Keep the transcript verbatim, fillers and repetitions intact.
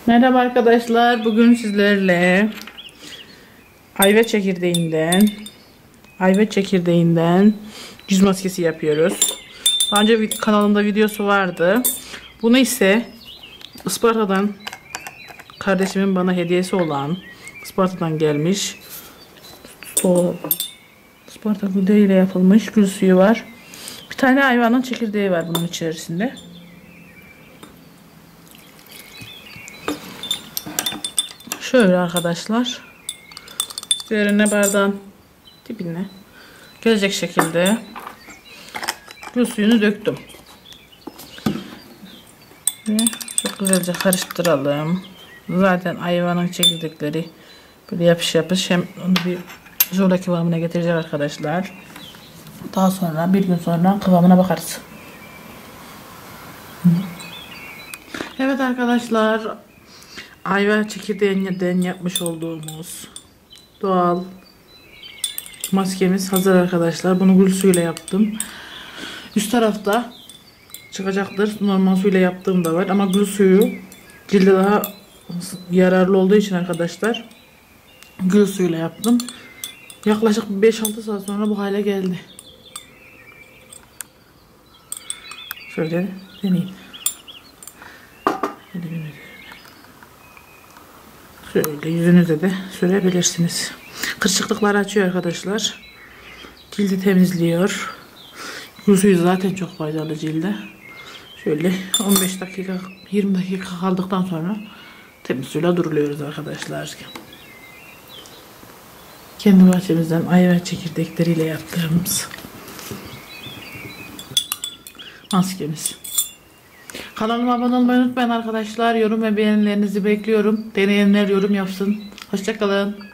Merhaba arkadaşlar. Bugün sizlerle ayva çekirdeğinden ayva çekirdeğinden yüz maskesi yapıyoruz. Daha önce kanalımda videosu vardı. Bunu ise Isparta'dan kardeşimin bana hediyesi olan Isparta'dan gelmiş. O Isparta gülü ile yapılmış gül suyu var. Bir tane ayvanın çekirdeği var bunun içerisinde. Şöyle arkadaşlar, üzerine bardağın dibine gelecek şekilde gül suyunu döktüm ve çok güzelce karıştıralım. Zaten ayvanın çekirdekleri böyle yapış yapış, hem onu bir jöle kıvamına getirecek arkadaşlar. Daha sonra bir gün sonra kıvamına bakarız. Evet arkadaşlar, ayva çekirdeğinden yapmış olduğumuz doğal maskemiz hazır arkadaşlar. Bunu gül suyuyla yaptım. Üst tarafta çıkacaktır. Normal suyla yaptığım da var ama gül suyu cilde daha yararlı olduğu için arkadaşlar gül suyuyla yaptım. Yaklaşık beş altı saat sonra bu hale geldi. Şöyle deneyeyim. Şöyle yüzünüze de sürebilirsiniz. Kırışıklıkları açıyor arkadaşlar. Cildi temizliyor. Gül suyu zaten çok faydalı cilde. Şöyle on beş dakika yirmi dakika kaldıktan sonra temiz suyla duruluyoruz arkadaşlar. Kendi bahçemizden ayva çekirdekleriyle yaptığımız maskemiz. Kanalıma abone olmayı unutmayın arkadaşlar. Yorum ve beğenilerinizi bekliyorum. Deneyenler yorum yapsın. Hoşça kalın.